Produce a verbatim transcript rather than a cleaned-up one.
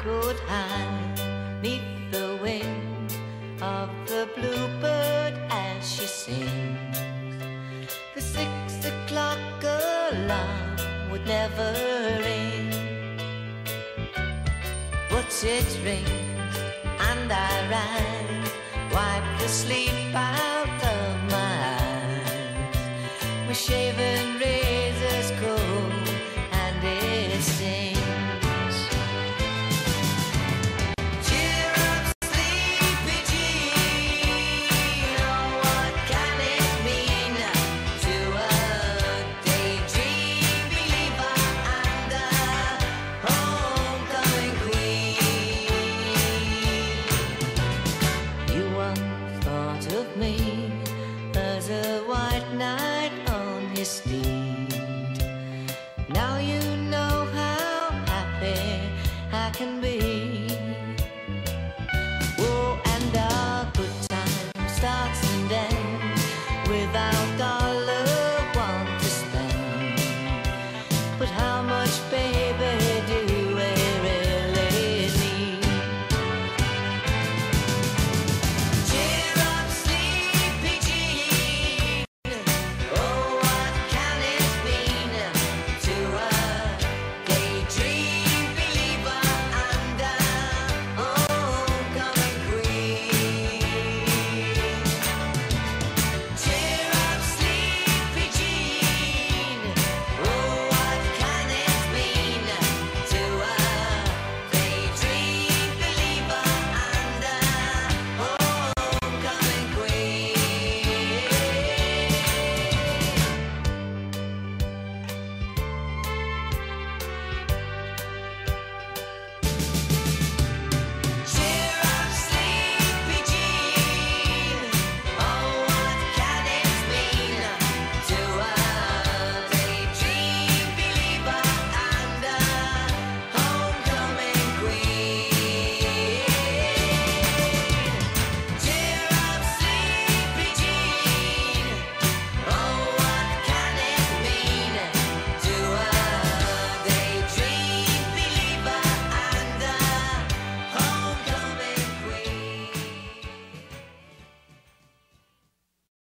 could hide neath the wing of the bluebird as she sings. The six o'clock alarm would never ring, but it rings and I rise, wipe the sleep out of my eyes. My shaven razor's cold and it stings. Cheer up, sleepy Jean, oh, what can it mean to a daydream believer and a homecoming queen? You once thought of me as a white knight on his steed,